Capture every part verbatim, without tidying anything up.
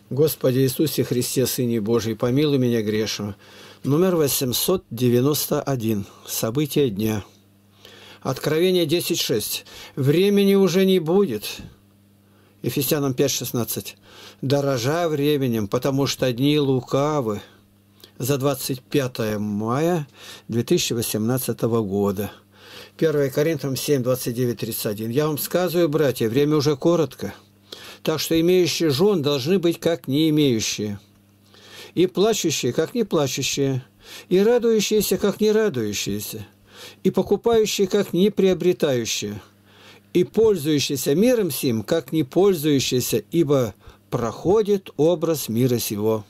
Господи Иисусе Христе, Сыне Божий, помилуй меня грешного. Номер восемьсот девяносто один. События дня. Откровение десять шесть. Времени уже не будет. Ефесянам пять шестнадцать. Дорожа временем, потому что дни лукавы. За двадцать пятое мая две тысячи восемнадцатого года. первое Коринфянам семь двадцать девять тридцать один. Я вам сказываю, братья, время уже коротко. Так что имеющие жен должны быть как не имеющие, и плачущие, как не плачущие, и радующиеся, как не радующиеся, и покупающие, как не приобретающие, и пользующиеся миром сим, как не пользующиеся, ибо проходит образ мира сего.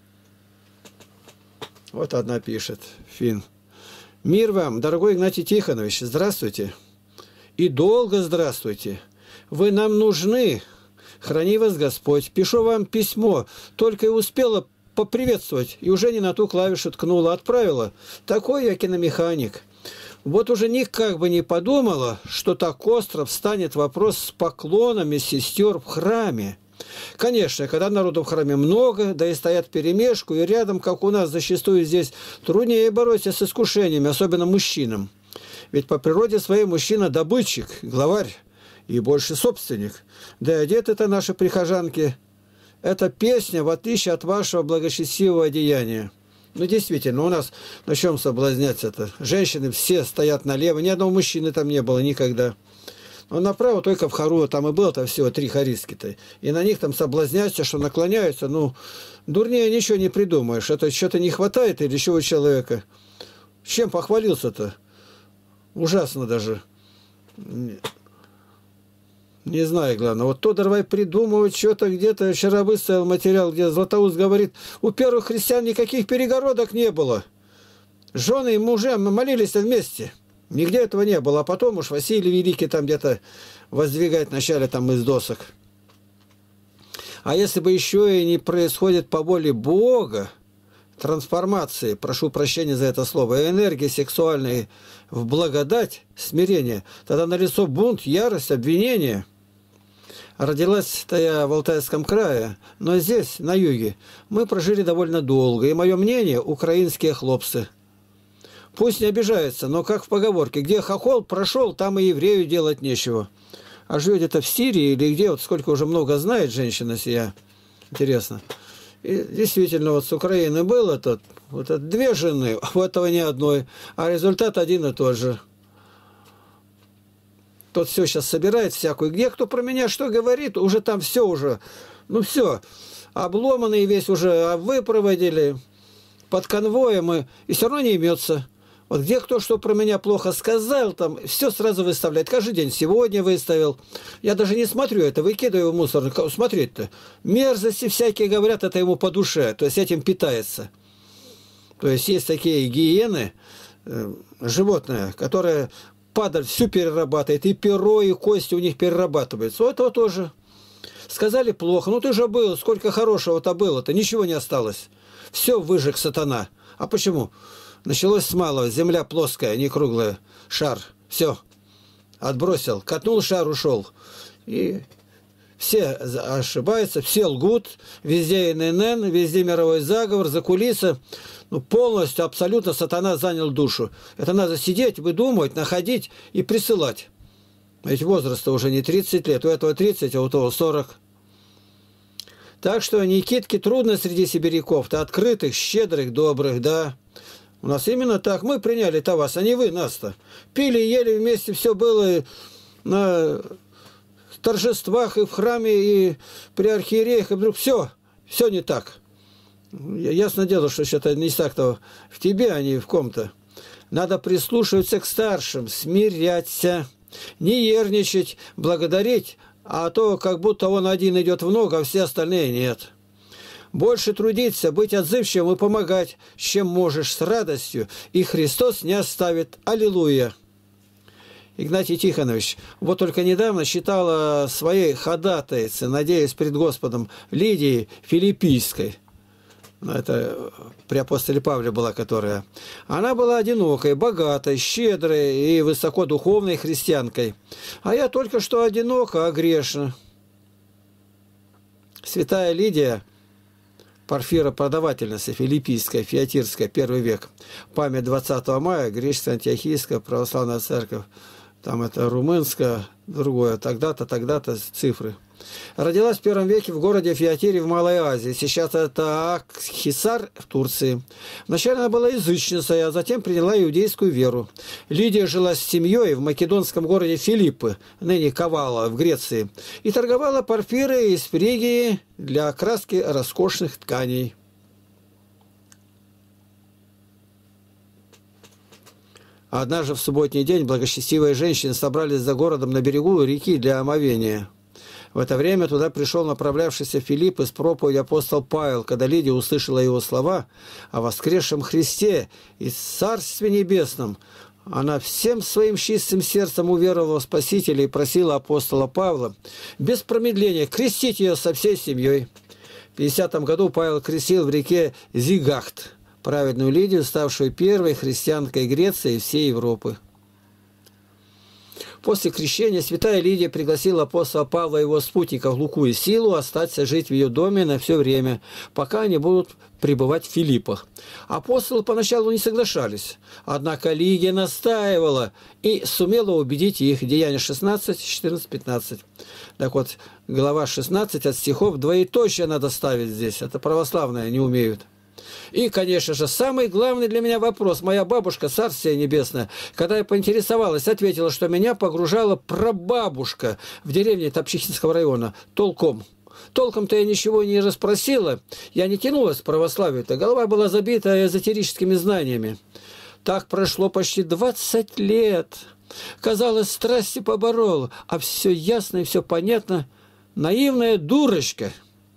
Вот одна пишет, Фин. Мир вам, дорогой Игнатий Тихонович, здравствуйте. И долго здравствуйте. Вы нам нужны. Храни вас Господь. Пишу вам письмо. Только и успела поприветствовать, и уже не на ту клавишу ткнула, отправила. Такой я киномеханик. Вот уже никак бы не подумала, что так остро встанет вопрос с поклонами сестер в храме. Конечно, когда народу в храме много, да и стоят вперемешку, и рядом, как у нас зачастую здесь, труднее бороться с искушениями, особенно мужчинам. Ведь по природе своей мужчина добытчик, главарь и больше собственник. Да и одеты-то наши прихожанки. Это песня, в отличие от вашего благочестивого одеяния. Ну, действительно, у нас на чем соблазняться-то? Женщины все стоят налево, ни одного мужчины там не было никогда. Но направо только в хору, там и было-то всего три хористки-то. И на них там соблазняются, что наклоняются. Ну, дурнее ничего не придумаешь. Это что-то не хватает или чего у человека? Чем похвалился-то? Ужасно даже. Не знаю, главное. Вот то давай придумывать что-то где-то. Вчера выставил материал, где Златоуст говорит, у первых христиан никаких перегородок не было. Жены и мужья молились вместе. Нигде этого не было. А потом уж Василий Великий там где-то воздвигает вначале там из досок. А если бы еще и не происходит по воле Бога, трансформации, прошу прощения за это слово, энергии сексуальной в благодать, смирение, тогда налицо бунт, ярость, обвинение. Родилась-то я в Алтайском крае, но здесь, на юге, мы прожили довольно долго, и мое мнение – украинские хлопцы. Пусть не обижаются, но как в поговорке, где хохол прошел, там и еврею делать нечего. А живет это в Сирии или где, вот сколько уже много знает женщина сия, интересно. И действительно, вот с Украины было тут, вот это две жены, у этого ни одной, а результат один и тот же. Тот все сейчас собирает всякую. Где кто про меня что говорит, уже там все уже, ну все, обломанный весь уже выпроводили под конвоем, и, и все равно не имется. Вот где кто что про меня плохо сказал, там все сразу выставляет. Каждый день сегодня выставил. Я даже не смотрю это, выкидываю в мусорник. Смотреть-то. Мерзости всякие говорят, это ему по душе. То есть этим питается. То есть есть такие гиены, э, животные, которые падаль всю перерабатывает. И перо, и кости у них перерабатываются. У этого тоже. Сказали плохо. Ну ты же был, сколько хорошего-то было-то. Ничего не осталось. Все выжег сатана. А почему? Началось с малого. Земля плоская, не круглая. Шар. Все. Отбросил. Катнул шар, ушел. И все ошибаются, все лгут. Везде эн эн эн, везде мировой заговор, закулиса. Ну, полностью, абсолютно сатана занял душу. Это надо сидеть, выдумывать, находить и присылать. Ведь возраст уже не тридцать лет. У этого тридцать, а у того сорок. Так что Никитке трудно среди сибиряков-то. Открытых, щедрых, добрых, да. У нас именно так. Мы приняли-то вас, а не вы нас-то. Пили, ели вместе, все было на торжествах и в храме, и при архиереях, и вдруг все, все не так. Ясно дело, что что-то не так-то в тебе, а не в ком-то. Надо прислушиваться к старшим, смиряться, не ерничать, благодарить, а то как будто он один идет в ногу, а все остальные нет. Больше трудиться, быть отзывчивым и помогать, чем можешь с радостью, и Христос не оставит. Аллилуйя! Игнатий Тихонович, вот только недавно читала своей ходатайце, надеюсь, пред Господом, Лидии Филиппийской. Это при апостоле Павле была, которая. Она была одинокой, богатой, щедрой и высокодуховной христианкой. А я только что одинока, а грешна. Святая Лидия Порфиропродавательница филиппийская, фиатирская, первый век. Память двадцатого мая, греческая, антиохийская, православная церковь. Там это румынская, другое. Тогда-то, тогда-то цифры. Родилась в первом веке в городе Фиатире в Малой Азии. Сейчас это Акхисар в Турции. Вначале она была язычницей, а затем приняла иудейскую веру. Лидия жила с семьей в македонском городе Филиппы, ныне Кавала, в Греции, и торговала порфирой из Фригии для окраски роскошных тканей. Однажды в субботний день благочестивые женщины собрались за городом на берегу реки для омовения. В это время туда пришел направлявшийся Филипп из проповеди апостол Павел, когда Лидия услышала его слова о воскресшем Христе и Царстве Небесном. Она всем своим чистым сердцем уверовала в Спасителя и просила апостола Павла без промедления крестить ее со всей семьей. В пятидесятом году Павел крестил в реке Зигахт праведную Лидию, ставшую первой христианкой Греции и всей Европы. После крещения святая Лидия пригласила апостола Павла и его спутников Луку и Силу остаться жить в ее доме на все время, пока они будут пребывать в Филиппах. Апостолы поначалу не соглашались, однако Лидия настаивала и сумела убедить их. Деяния шестнадцать, четырнадцать, пятнадцать. Так вот, глава шестнадцать от стихов двоеточие надо ставить здесь. Это православные не умеют. И, конечно же, самый главный для меня вопрос. Моя бабушка, Царствие Небесное, когда я поинтересовалась, ответила, что меня погружала прабабушка в деревне Топчихинского района. Толком. Толком-то я ничего не расспросила. Я не тянулась к православию-то. Голова была забита эзотерическими знаниями. Так прошло почти двадцать лет. Казалось, страсти поборол, а все ясно и все понятно. Наивная дурочка.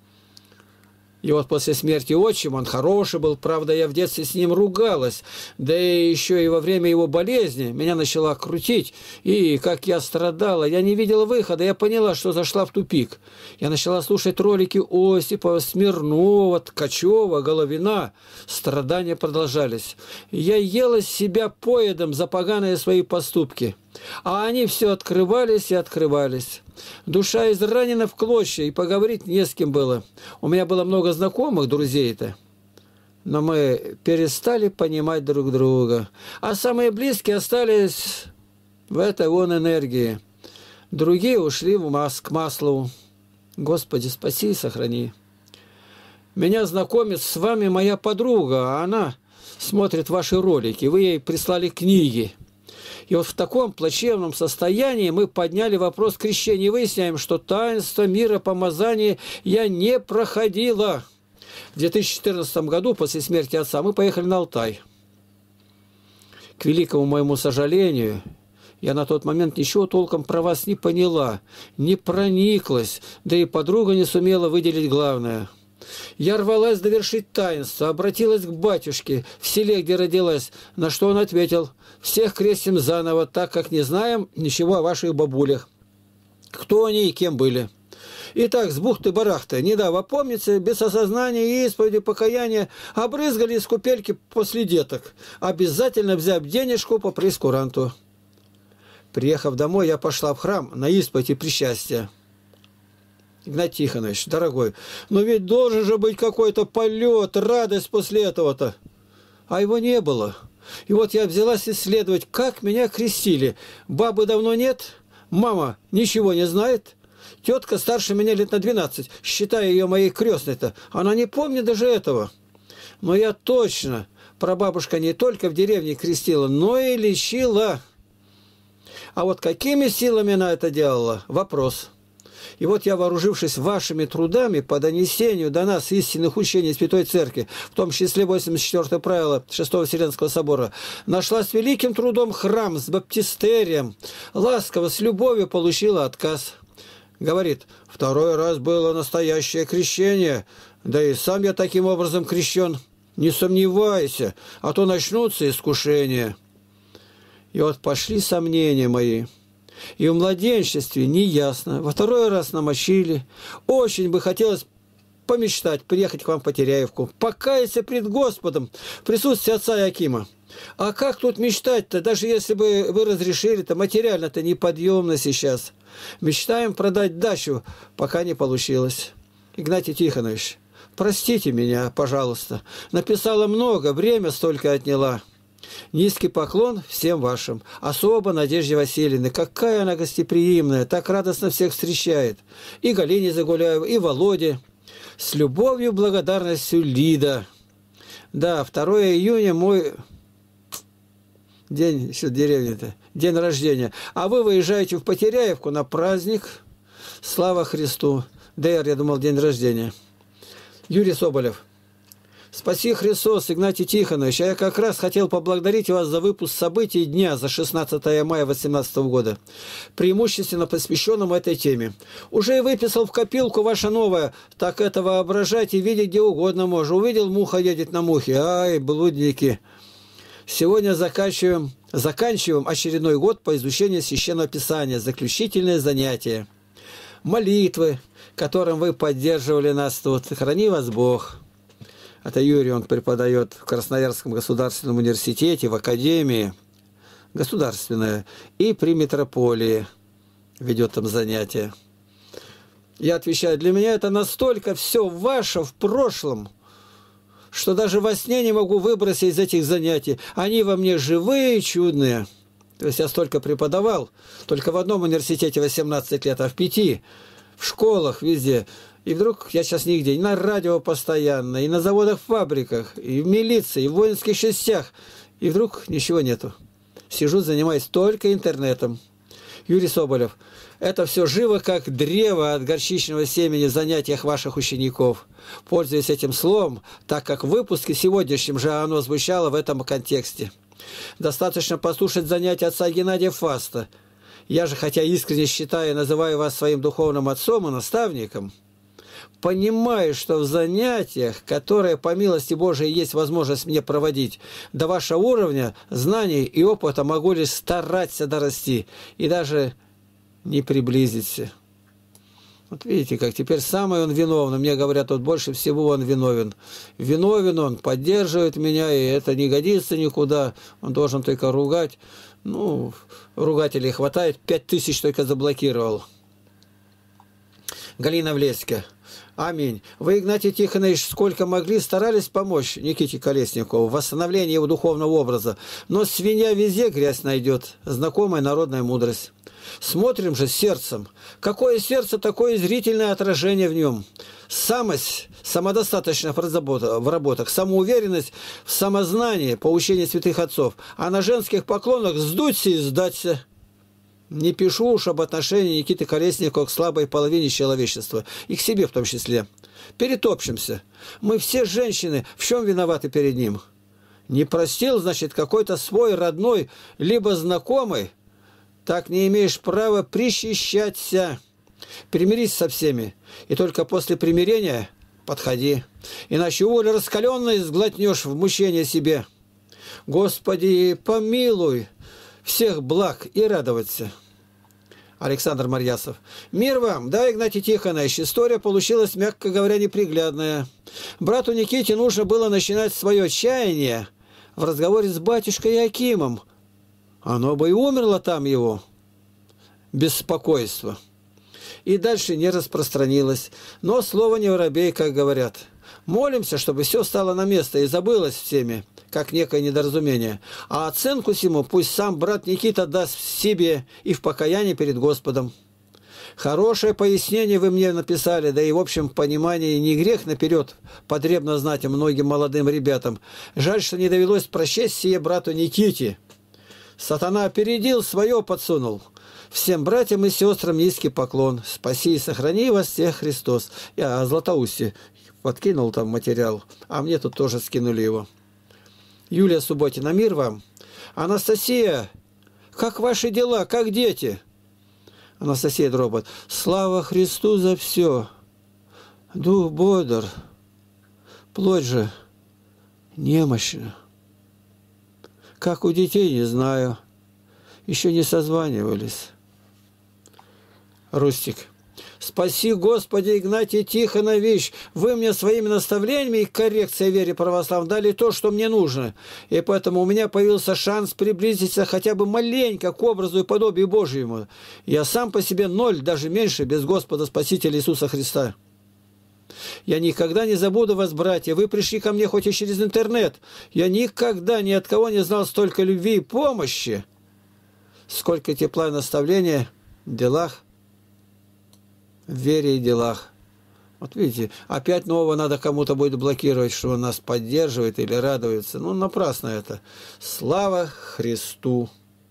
И вот после смерти отчима, он хороший был, правда, я в детстве с ним ругалась, да и еще и во время его болезни меня начала крутить, и как я страдала, я не видела выхода, я поняла, что зашла в тупик. Я начала слушать ролики Осипова, Смирнова, Ткачева, Головина, страдания продолжались. Я ела себя поедом за поганые свои поступки. А они все открывались и открывались. Душа изранена в клочья, и поговорить не с кем было. У меня было много знакомых, друзей-то. Но мы перестали понимать друг друга. А самые близкие остались в этой вон энергии. Другие ушли в мас к Маслову. Господи, спаси и сохрани. Меня знакомит с вами моя подруга, а она смотрит ваши ролики. Вы ей прислали книги. И вот в таком плачевном состоянии мы подняли вопрос крещения и выясняем, что таинство миропомазания я не проходила. В две тысячи четырнадцатом году, после смерти отца, мы поехали на Алтай. К великому моему сожалению, я на тот момент ничего толком про вас не поняла, не прониклась, да и подруга не сумела выделить главное. Я рвалась довершить таинство, обратилась к батюшке в селе, где родилась, на что он ответил: «Всех крестим заново, так как не знаем ничего о ваших бабулях. Кто они и кем были». Итак, с бухты-барахты, не дав опомниться, без осознания и исповеди покаяния, обрызгали из купельки после деток, обязательно взяв денежку по прескуранту. Приехав домой, я пошла в храм на исповедь и причастие. Игнатий Тихонович, дорогой, но ведь должен же быть какой-то полет, радость после этого-то. А его не было. И вот я взялась исследовать, как меня крестили. Бабы давно нет, мама ничего не знает. Тетка старше меня лет на двенадцать, считая ее моей крестной-то. Она не помнит даже этого. Но я точно, прабабушка не только в деревне крестила, но и лечила. А вот какими силами она это делала? Вопрос. И вот я, вооружившись вашими трудами по донесению до нас истинных учений Святой Церкви, в том числе восемьдесят четвёртое правило Шестого Вселенского собора, нашла с великим трудом храм с баптистерием, ласково, с любовью получила отказ. Говорит: второй раз было настоящее крещение, да и сам я таким образом крещен. Не сомневайся, а то начнутся искушения. И вот пошли сомнения мои. И в младенчестве неясно. Во второй раз намочили. Очень бы хотелось помечтать, приехать к вам в Потеряевку, покаяться пред Господом в присутствии отца Якима. А как тут мечтать-то, даже если бы вы разрешили-то, материально-то неподъемно сейчас. Мечтаем продать дачу, пока не получилось. Игнатий Тихонович, Простите меня, пожалуйста. Написала много, время столько отняла. Низкий поклон всем вашим. Особо Надежде Васильевне. Какая она гостеприимная, так радостно всех встречает. И Галине Загуляевой, и Володе. С любовью, благодарностью, Лида. Да, второе июня мой день, еще деревня-то, день рождения. А вы выезжаете в Потеряевку на праздник. Слава Христу. ДР, я думал, день рождения. Юрий Соболев. Спаси Христос, Игнатий Тихонович. А я как раз хотел поблагодарить вас за выпуск событий дня за шестнадцатое мая две тысячи восемнадцатого года, преимущественно посвященном этой теме. Уже и выписал в копилку ваше новое, так это воображать и видеть где угодно можно. Увидел, муха едет на мухе. Ай, блудники. Сегодня заканчиваем, заканчиваем очередной год по изучению Священного Писания, заключительное занятие. Молитвы, которым вы поддерживали нас тут. Храни вас Бог. Это Юрий, он преподает в Красноярском государственном университете, в академии государственная, и при митрополии ведет там занятия. Я отвечаю, для меня это настолько все ваше в прошлом, что даже во сне не могу выбросить из этих занятий. Они во мне живые, чудные. То есть я столько преподавал, только в одном университете восемнадцать лет, а в пяти, в школах, везде. И вдруг я сейчас нигде, и на радио постоянно, и на заводах, фабриках, и в милиции, и в воинских частях. И вдруг ничего нету. Сижу, занимаюсь только интернетом. Юрий Соболев. Это все живо, как древо от горчичного семени в занятиях ваших учеников. Пользуясь этим словом, так как в выпуске сегодняшнем же оно звучало в этом контексте. Достаточно послушать занятия отца Геннадия Фаста. Я же, хотя искренне считаю и называю вас своим духовным отцом и наставником, понимаю, что в занятиях, которые по милости Божией есть возможность мне проводить, до вашего уровня знаний и опыта могу лишь стараться дорасти и даже не приблизиться. Вот видите, как теперь самый он виновный. Мне говорят, вот больше всего он виновен. Виновен он, поддерживает меня, и это не годится никуда. Он должен только ругать. Ну, ругателей хватает. Пять тысяч только заблокировал. Галина Влеська. Аминь. Вы, Игнатий Тихонович, сколько могли, старались помочь Никите Колесникову в восстановлении его духовного образа. Но свинья везде грязь найдет. Знакомая народная мудрость. Смотрим же сердцем. Какое сердце, такое и зрительное отражение в нем. Самость, самодостаточность в работах, самоуверенность в самознании, поучение святых отцов. А на женских поклонах сдуться и сдаться. Не пишу уж об отношении Никиты Колесникова к слабой половине человечества, и к себе в том числе. Перетопчемся. Мы все женщины, в чем виноваты перед ним? Не простил, значит, какой-то свой родной, либо знакомый. Так не имеешь права причащаться. Примирись со всеми, и только после примирения подходи. Иначе уголь раскаленный сглотнешь в мучение себе. Господи, помилуй всех благ и радоваться. Александр Марьясов. Мир вам, да, Игнатий Тихонович, история получилась, мягко говоря, неприглядная. Брату Никите нужно было начинать свое чаяние в разговоре с батюшкой Якимом. Оно бы и умерло там его. Беспокойство. И дальше не распространилось. Но слово не воробей, как говорят. Молимся, чтобы все стало на место и забылось всеми, как некое недоразумение. А оценку всему пусть сам брат Никита даст в себе и в покаянии перед Господом. Хорошее пояснение вы мне написали, да и в общем понимании не грех наперед потребно знать многим молодым ребятам. Жаль, что не довелось прочесть сие брату Никите. Сатана опередил, свое подсунул. Всем братьям и сестрам низкий поклон. Спаси и сохрани вас всех Христос. Я о Златоусте подкинул там материал, а мне тут тоже скинули его. Юлия Субботина, мир вам. Анастасия, как ваши дела, как дети? Анастасия Дробот, слава Христу за все. Дух бодр, плоть же немощна. Как у детей, не знаю. Еще не созванивались. Рустик. Спаси, Господи, Игнатий Тихонович, вы мне своими наставлениями и коррекцией вере православной дали то, что мне нужно. И поэтому у меня появился шанс приблизиться хотя бы маленько к образу и подобию Божьему. Я сам по себе ноль, даже меньше, без Господа Спасителя Иисуса Христа. Я никогда не забуду вас, братья. Вы пришли ко мне хоть и через интернет. Я никогда ни от кого не знал столько любви и помощи, сколько тепла и наставления в делах, в вере и делах. Вот видите, опять нового надо кому-то будет блокировать, что он нас поддерживает или радуется. Ну, напрасно это. Слава Христу!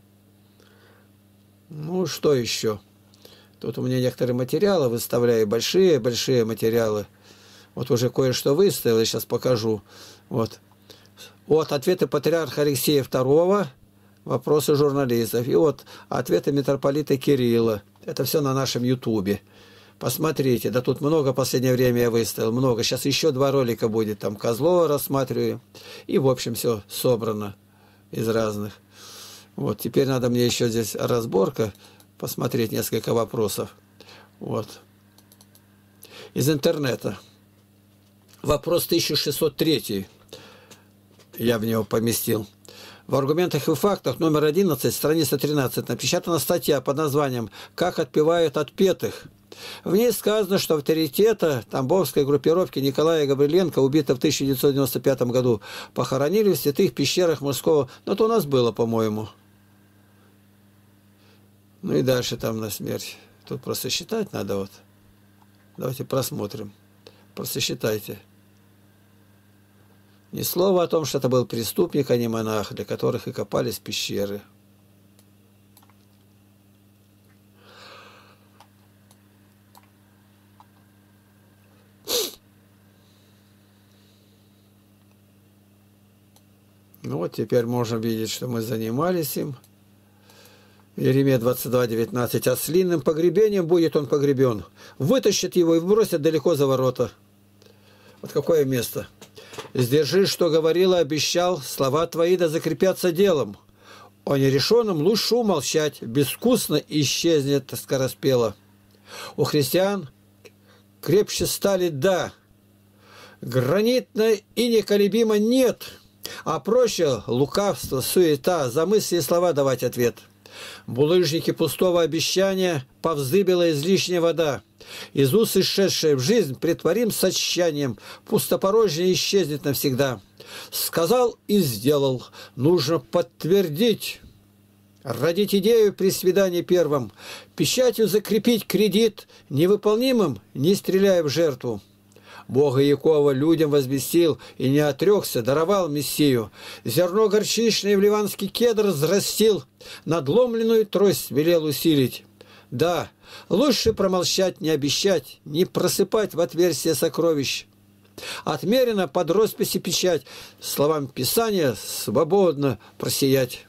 Ну, что еще? Тут у меня некоторые материалы выставляю, большие-большие материалы. Вот уже кое-что выставил, я сейчас покажу. Вот. Вот ответы патриарха Алексея второго, вопросы журналистов. И вот ответы митрополита Кирилла. Это все на нашем ютубе. Посмотрите, да тут много в последнее время я выставил, много. Сейчас еще два ролика будет, там Козлова рассматриваю. И, в общем, все собрано из разных. Вот, теперь надо мне еще здесь разборка, посмотреть несколько вопросов. Вот. Из интернета. Вопрос тысяча шестьсот три. Я в него поместил. В аргументах и фактах номер одиннадцать, страница тринадцать, напечатана статья под названием «Как отпевают отпетых». В ней сказано, что авторитета тамбовской группировки Николая Гавриленко, убитого в тысяча девятьсот девяносто пятом году, похоронили в святых пещерах мужского... Ну, это у нас было, по-моему. Ну и дальше там на смерть. Тут просто считать надо вот. Давайте просмотрим. Просто считайте. Ни слова о том, что это был преступник, а не монах, для которых и копались пещеры. Ну вот теперь можно видеть, что мы занимались им. Иеремия двадцать два девятнадцать. Ослиным погребением будет он погребен. Вытащат его и вбросят далеко за ворота. Вот какое место. Сдержи, что говорил и обещал, слова твои да закрепятся делом. О нерешенном лучше умолчать, безвкусно исчезнет скороспело. У христиан крепче стали «да», гранитно и неколебимо «нет», а проще лукавство, суета, за мысли и слова давать ответ. Булыжники пустого обещания повздыбила излишняя вода. Из уст исшедшая в жизнь притворим с отчаянием, пустопорожнее исчезнет навсегда. Сказал и сделал, нужно подтвердить. Родить идею при свидании первом, печатью закрепить кредит, невыполнимым не стреляя в жертву. Бога Якова людям возвестил и не отрекся, даровал Мессию. Зерно горчичное в ливанский кедр взрастил, надломленную трость велел усилить. Да, лучше промолчать, не обещать, не просыпать в отверстие сокровищ. Отмерено под росписи печать, словам Писания свободно просиять.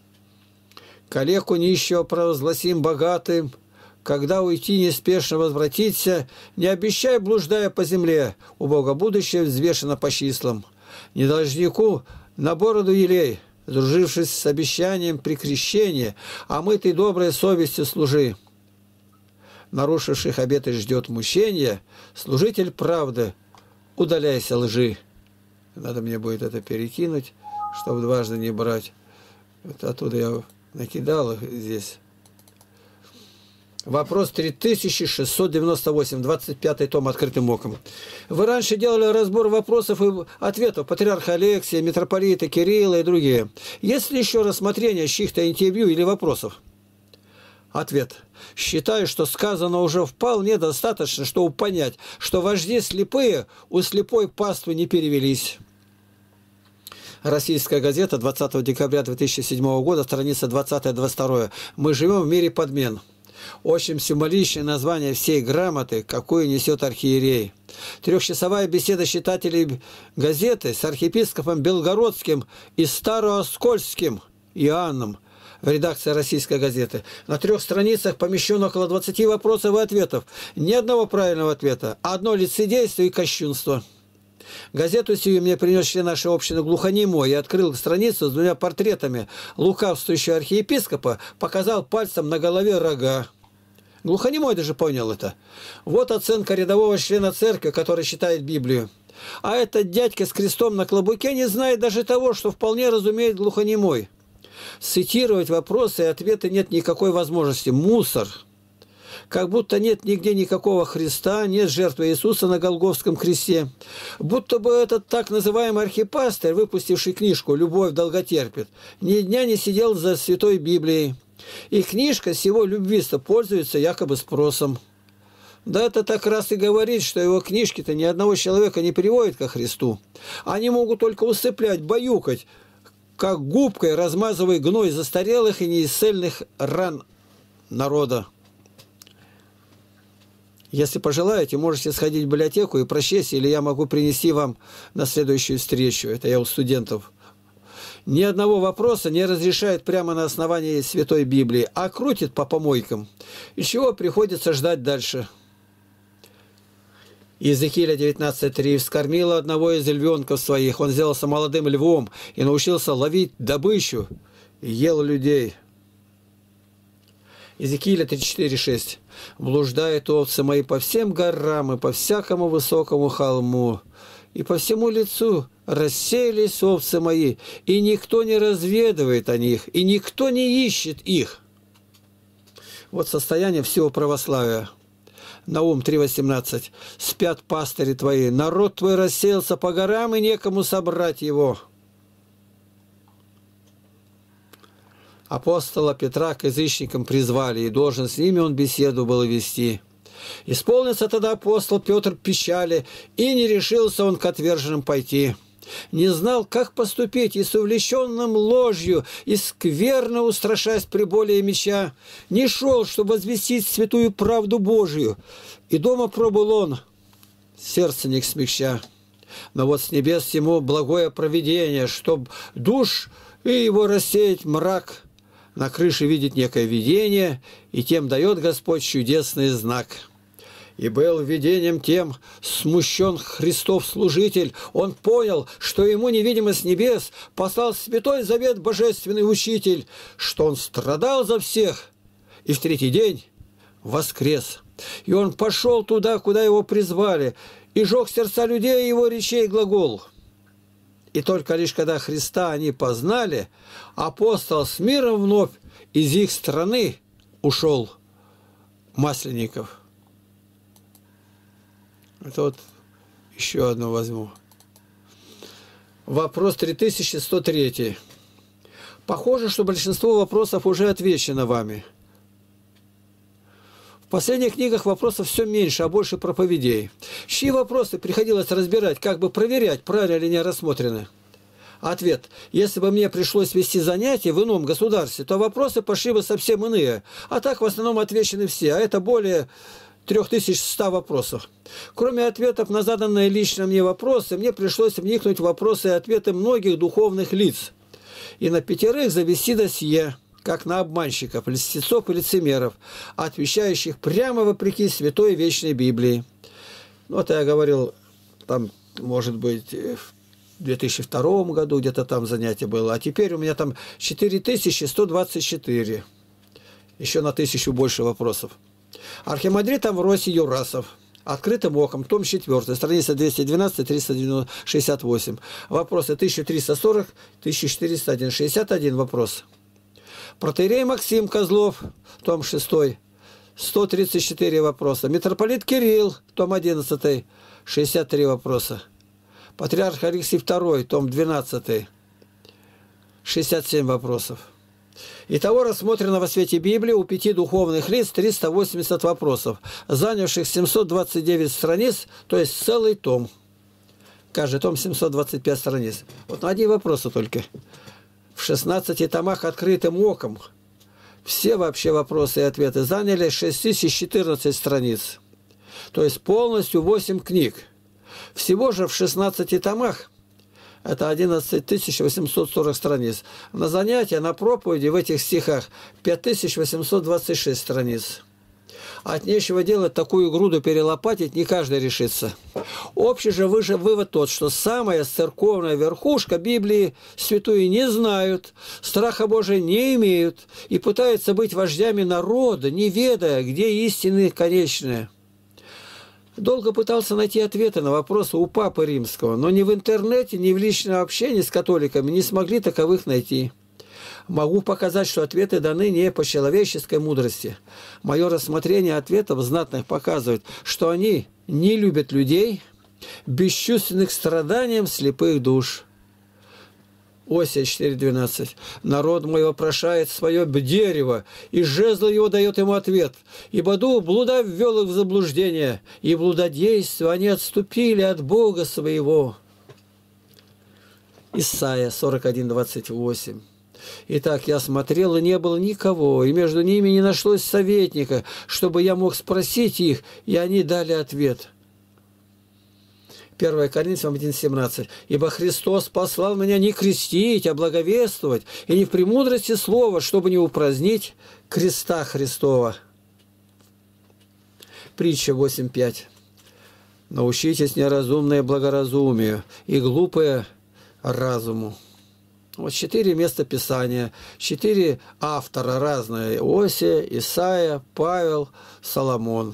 Калеку нищего провозгласим богатым, когда уйти неспешно возвратиться, не обещай, блуждая по земле, у Бога будущее взвешено по числам. Не должнику на бороду елей, дружившись с обещанием при крещении, омытый доброй совестью служи. Нарушивших обеты ждет мучение, служитель правды, удаляйся лжи. Надо мне будет это перекинуть, чтобы дважды не брать. Это оттуда я накидал их здесь. Вопрос три тысячи шестьсот девяносто восемь, двадцать пятый том «Открытым оком». Вы раньше делали разбор вопросов и ответов патриарха Алексия, митрополита Кирилла и другие. Есть ли еще рассмотрение чьих-то интервью или вопросов? Ответ. Считаю, что сказано уже вполне достаточно, чтобы понять, что вожди слепые у слепой паствы не перевелись. Российская газета, двадцатого декабря две тысячи седьмого года, страница двадцатая двадцать вторая. Мы живем в мире подмен. Очень символичное название всей грамоты, какую несет архиерей. Трехчасовая беседа читателей газеты с архиепископом Белгородским и Старооскольским Иоанном в редакции российской газеты. На трех страницах помещено около двадцати вопросов и ответов. Ни одного правильного ответа, а одно лицедейство и кощунство. Газету сию мне принес член нашей общины глухонемой и открыл страницу с двумя портретами лукавствующего архиепископа, показал пальцем на голове рога. Глухонемой даже понял это. Вот оценка рядового члена церкви, который читает Библию. А этот дядька с крестом на клобуке не знает даже того, что вполне разумеет глухонемой. Цитировать вопросы и ответы нет никакой возможности. Мусор. как будто нет нигде никакого Христа, нет жертвы Иисуса на Голгофском кресте. Будто бы этот так называемый архипастырь, выпустивший книжку «Любовь долготерпит», ни дня не сидел за Святой Библией. И книжка с его любви-то пользуется якобы спросом. Да это так раз и говорит, что его книжки-то ни одного человека не приводят ко Христу. Они могут только усыплять, баюкать, как губкой размазывая гной застарелых и неисцельных ран народа. Если пожелаете, можете сходить в библиотеку и прочесть, или я могу принести вам на следующую встречу. Это я у студентов. Ни одного вопроса не разрешает прямо на основании Святой Библии, а крутит по помойкам. И чего приходится ждать дальше? Иезекииля девятнадцать три. «Вскормила одного из львенков своих, он сделался молодым львом и научился ловить добычу, и ел людей». Иезекииля тридцать четыре шесть. «Блуждают овцы мои по всем горам и по всякому высокому холму, и по всему лицу рассеялись овцы мои, и никто не разведывает о них, и никто не ищет их». Вот состояние всего православия. Наум три восемнадцать. «Спят пастыри твои, народ твой рассеялся по горам, и некому собрать его». Апостола Петра к язычникам призвали, и должен с ними он беседу был вести. Исполнился тогда апостол Петр печали, и не решился он к отверженным пойти. Не знал, как поступить, и с увлеченным ложью, и скверно устрашаясь приболее меча, не шел, чтобы возвестить святую правду Божию. И дома пробыл он, сердце не смягча. Но вот с небес ему благое провидение, чтоб душ и его рассеять мрак, на крыше видит некое видение, и тем дает Господь чудесный знак. И был видением тем смущен Христов служитель. Он понял, что ему невидимо с небес послал святой завет божественный учитель, что он страдал за всех и в третий день воскрес. И он пошел туда, куда его призвали, и жег сердца людей его речей глагол. И только лишь когда Христа они познали, апостол с миром вновь из их страны ушел. Масленников. Это вот еще одно возьму. Вопрос три тысячи сто три. Похоже, что большинство вопросов уже отвечено вами. В последних книгах вопросов все меньше, а больше проповедей. Чьи вопросы приходилось разбирать, как бы проверять, правильно ли не рассмотрены? Ответ. Если бы мне пришлось вести занятия в ином государстве, то вопросы пошли бы совсем иные. А так в основном отвечены все, а это более три тысячи сто вопросов. Кроме ответов на заданные лично мне вопросы, мне пришлось вникнуть в вопросы и ответы многих духовных лиц. И на пятерых завести досье, как на обманщиков, льстецов и лицемеров, отвечающих прямо вопреки Святой Вечной Библии. Вот я говорил, там, может быть, в две тысячи втором году где-то там занятие было, а теперь у меня там четыре тысячи сто двадцать четыре. Еще на тысячу больше вопросов. Архимандрит Амвросий Юрасов. Открытым оком. Том четвёртый. Страница двести двенадцать триста шестьдесят восемь. Вопросы тысяча триста сорок тысяча четыреста один. шестьдесят один вопрос. Протоиерей Максим Козлов. Том шестой. сто тридцать четыре вопроса. Митрополит Кирилл. Том одиннадцатый. шестьдесят три вопроса. Патриарх Алексий второй. Том двенадцатый. шестьдесят семь вопросов. Итого рассмотрено во свете Библии у пяти духовных лиц триста восемьдесят вопросов, занявших семьсот двадцать девять страниц, то есть целый том. Каждый том семьсот двадцать пять страниц. Вот на одни вопросы только. В шестнадцати томах открытым оком все вообще вопросы и ответы заняли шесть тысяч четырнадцать страниц. То есть полностью восемь книг. Всего же в шестнадцати томах это одиннадцать тысяч восемьсот сорок страниц. На занятия, на проповеди в этих стихах пять тысяч восемьсот двадцать шесть страниц. От нечего делать такую груду перелопатить не каждый решится. Общий же выше вывод тот, что самая церковная верхушка Библии святую не знают, страха Божия не имеют и пытаются быть вождями народа, не ведая, где истины конечные. Долго пытался найти ответы на вопросы у Папы Римского, но ни в интернете, ни в личном общении с католиками не смогли таковых найти. Могу показать, что ответы даны не по человеческой мудрости. Мое рассмотрение ответов знатных показывает, что они не любят людей, бесчувственных страданиям слепых душ. Осия четыре двенадцать. Народ мой вопрошает свое дерево, и жезл его дает ему ответ. Ибо дух блуда ввел их в заблуждение, и блудодейство они отступили от Бога своего. Исайя сорок один двадцать восемь. Итак, я смотрел, и не было никого, и между ними не нашлось советника, чтобы я мог спросить их, и они дали ответ. первое Коринфянам один семнадцать. «Ибо Христос послал меня не крестить, а благовествовать, и не в премудрости слова, чтобы не упразднить креста Христова». Притча восемь пять. «Научитесь неразумное благоразумию, и глупое разуму». Вот четыре места Писания, четыре автора разные. Осия, Исаия, Павел, Соломон.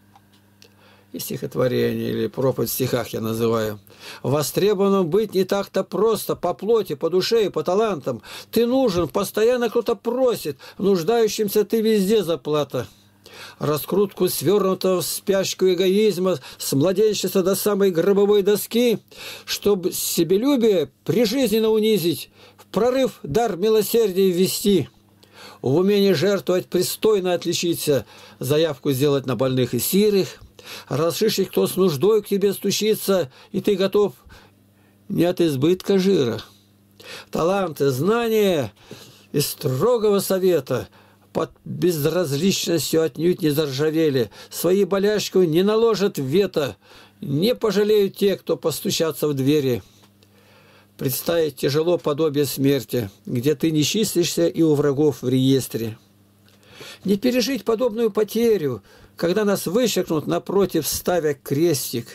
И стихотворение, или проповедь в стихах я называю. Востребованным быть не так-то просто, по плоти, по душе и по талантам. Ты нужен, постоянно кто-то просит, нуждающимся ты везде заплата. Раскрутку свернутого в спячку эгоизма с младенчества до самой гробовой доски, чтобы себелюбие прижизненно унизить, в прорыв дар милосердия ввести. В умении жертвовать пристойно отличиться, заявку сделать на больных и сирых, расшишить, кто с нуждой к тебе стучится, и ты готов не от избытка жира. Таланты, знания и строгого совета под безразличностью отнюдь не заржавели, свои болячку не наложат вето, не пожалеют те, кто постучатся в двери. Представить тяжело подобие смерти, где ты не числишься и у врагов в реестре. Не пережить подобную потерю, когда нас вычеркнут, напротив ставя крестик.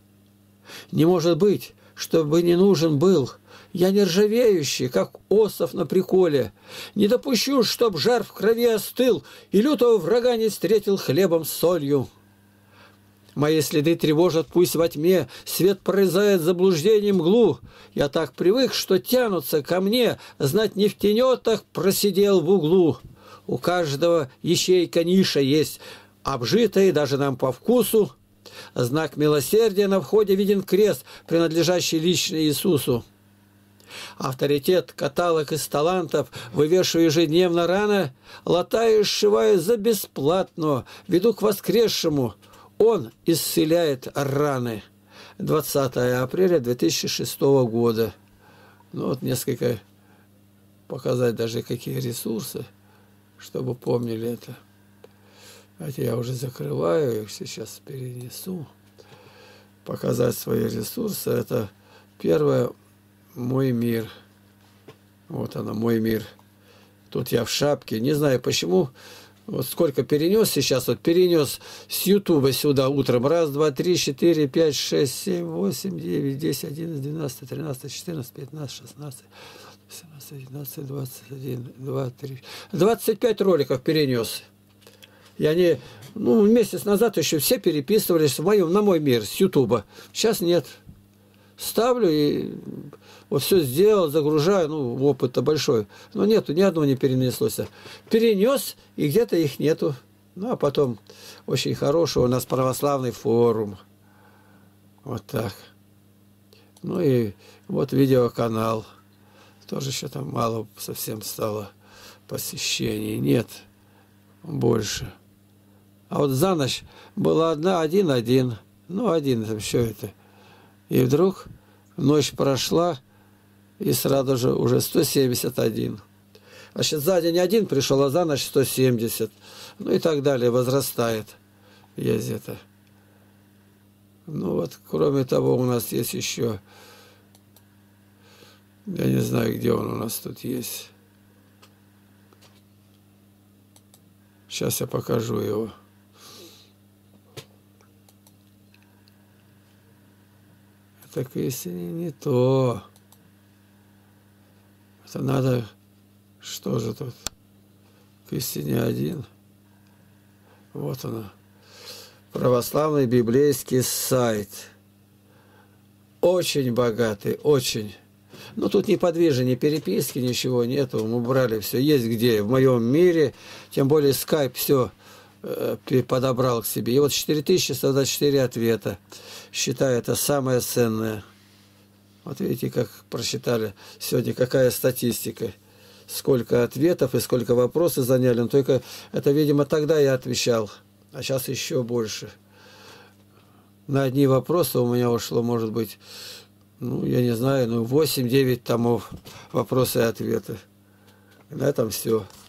Не может быть, чтобы не нужен был. Я не ржавеющий, как осов на приколе. Не допущу, чтоб жар в крови остыл, и лютого врага не встретил хлебом с солью. Мои следы тревожат, пусть во тьме свет прорезает заблуждением мглу. Я так привык, что тянутся ко мне, знать не в тенетах просидел в углу. У каждого ячейка ниша есть, обжитая даже нам по вкусу. Знак милосердия на входе виден крест, принадлежащий лично Иисусу. Авторитет каталог из талантов вывешиваю ежедневно рано, латаю и сшиваю за бесплатно, веду к воскресшему. Он исцеляет раны. двадцатое апреля две тысячи шестого года. Ну вот несколько, показать даже какие ресурсы, чтобы помнили это. Хотя я уже закрываю их, сейчас перенесу. Показать свои ресурсы. Это первое, мой мир. Вот она, мой мир. Тут я в шапке. Не знаю почему. Вот сколько перенес сейчас, вот перенес с Ютуба сюда утром. Раз, два, три, четыре, пять, шесть, семь, восемь, девять, десять, одиннадцать, двенадцать, тринадцать, четырнадцать, пятнадцать, шестнадцать, семнадцать, девятнадцать, двадцать один, два, три. двадцать пять роликов перенес. И они, ну, месяц назад еще все переписывались в моем, на мой мир с Ютуба. Сейчас нет. Ставлю и вот все сделал, загружаю, ну, опыт-то большой. Но нету, ни одного не перенеслось. Перенес, и где-то их нету. Ну, а потом очень хороший у нас православный форум. Вот так. Ну и вот видеоканал. Тоже еще там мало совсем стало посещений. Нет, больше. А вот за ночь была одна, один-один. Ну, один там все это. И вдруг ночь прошла, и сразу же уже сто семьдесят один. Значит, за день один пришел, а за ночь сто семьдесят. Ну и так далее, возрастает. Есть это. Ну вот, кроме того, у нас есть еще... Я не знаю, где он у нас тут есть. Сейчас я покажу его. Так если не то. Это надо... Что же тут? К истине один. Вот она. Православный библейский сайт. Очень богатый, очень. Ну, тут неподвижно, ни переписки, ничего нету. Мы брали все. Есть где в моем мире. Тем более скайп все э, подобрал к себе. И вот четыре тысячи сто двадцать четыре ответа. Считаю, это самое ценное. Вот видите, как просчитали сегодня, какая статистика. Сколько ответов и сколько вопросов заняли. Но только это, видимо, тогда я отвечал. А сейчас еще больше. На одни вопросы у меня ушло, может быть, ну, я не знаю, ну, восемь-девять томов вопросы и ответы. На этом все.